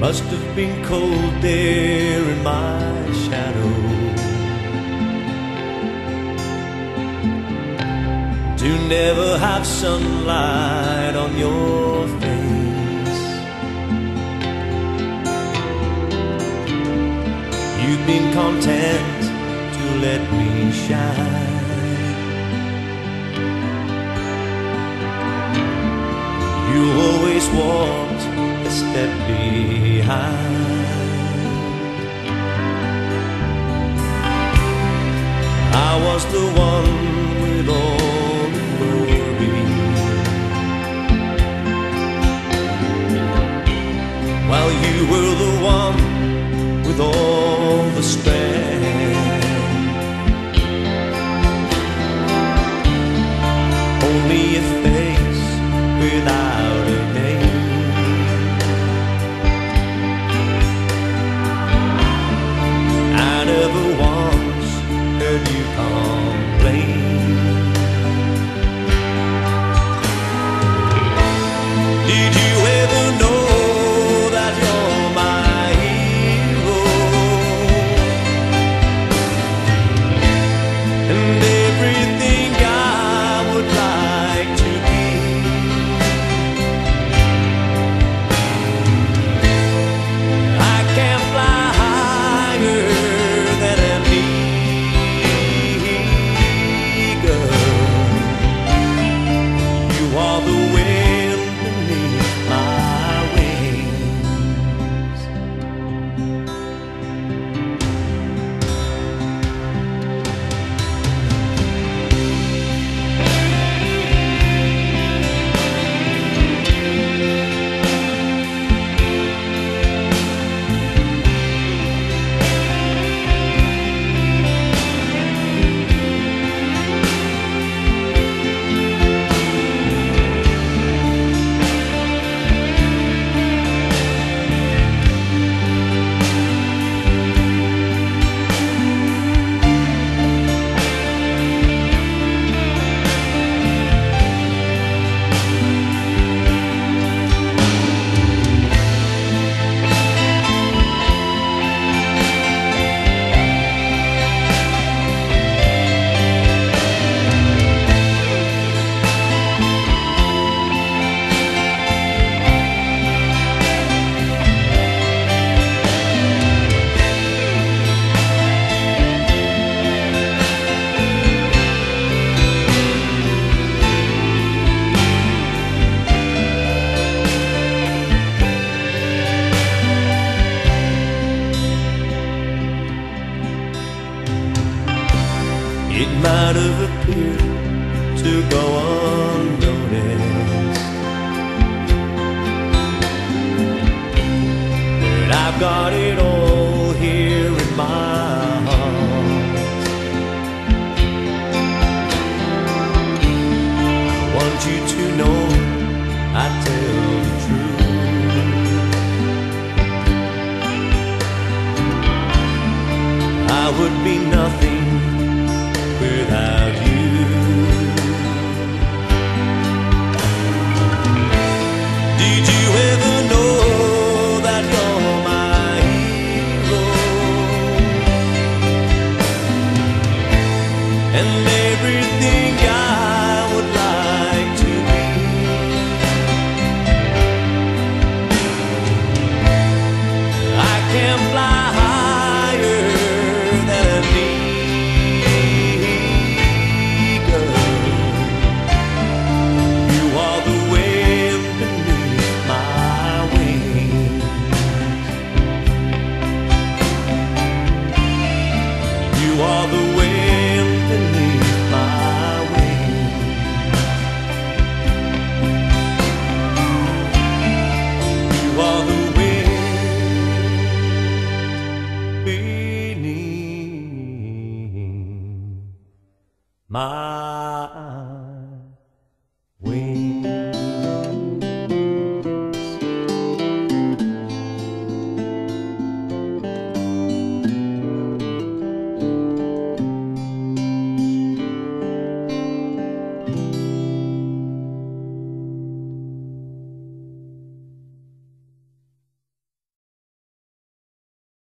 Must have been cold there in my shadow to never have sunlight on your face. You've been content to let me shine. You always walked a step behind. I was the one with all the glory, while you were the one with all the strength. Only a face without a name. I never once heard you complain. Did you ever know that you're my hero? And everything I would like to be. I can't fly higher than an eagle. You are the wind beneath my wings. It might have appeared to go unnoticed, but I've got it all here in my heart. I want you to know I tell the truth. I would be nothing without you. Did you ever know that you're my hero? And everything I would like to be. I can't fly higher than an eagle. You are the wind beneath my wings. You are the wind beneath my wings. You are the wind beneath my